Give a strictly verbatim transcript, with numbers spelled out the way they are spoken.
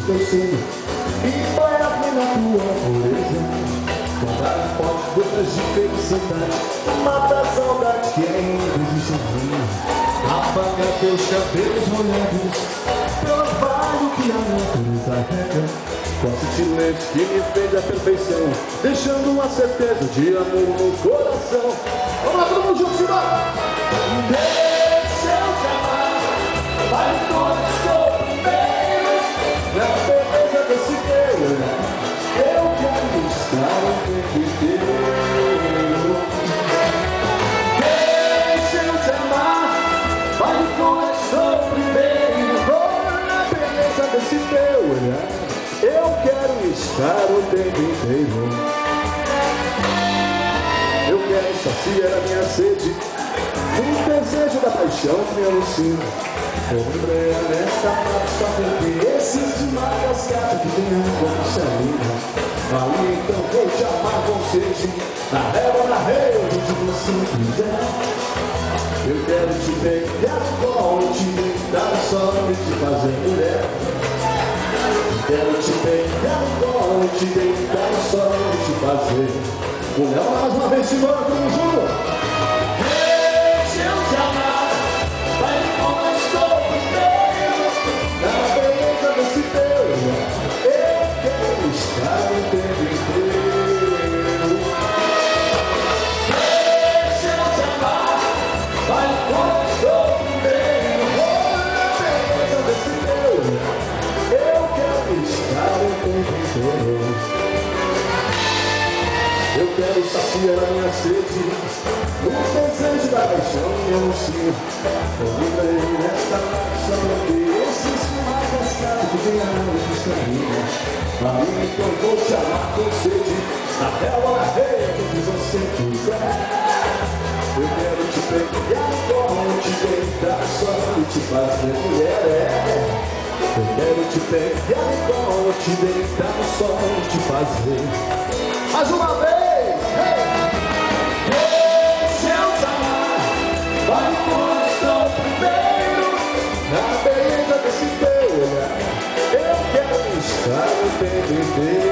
teu seio e banhar-me na tua pureza. Guardar um pote gotas de felicidade, mata a saudade que ainda existe em mim. Apaga teus cabelos molhados pelo orvalho que a natureza rega. Com a sutileza que me fez a perfeição, deixando uma certeza de amor no coração. Vamos lá, todo mundo junto, Simão! Deixa eu te amar, vale todo o seu primeiro. Na beleza desse teu olhar, eu quero estar o tempo inteiro. Deixa eu te amar, vale todo o seu primeiro. Na beleza desse teu olhar, eu quero estar o tempo inteiro. Eu quero saciar a minha sede, o desejo da paixão que me alucina. Eu lembrei nesta parte só porque esses de Madagascar que tem a conquista. Ali então vou te amar com sede, na régua, na rede de você quiser. Eu quero te pegar no colo, te deitar no sol e te fazer mulher. Quero te pegar no colo, te deitar no sol e te fazer mulher. Mais uma vez, Simão, tamo junto! Deixa eu te amar, vai como eu estou inteiro. Na beleza desse teu olhar, eu quero estar o tempo inteiro. Deixa eu te amar, vai como eu estou inteiro. Na beleza desse teu olhar, eu quero estar o tempo inteiro. Eu quero saciar a minha sede, o desejo da paixão me anuncia. Eu lembrei nesta canção que esses Madagascar que tem a água cristalina. Ali então vou te amar com sede, na relva, na rede que você quiser. Eu quero te pegar no colo, te deitar só e te fazer mulher. Eu quero te pegar no colo, te deitar no sol e te fazer. Mais uma vez! Hey! Deixa eu te amar, vai quando estou primeiro. Na beleza desse teu olhar, eu quero estar o tempo inteiro.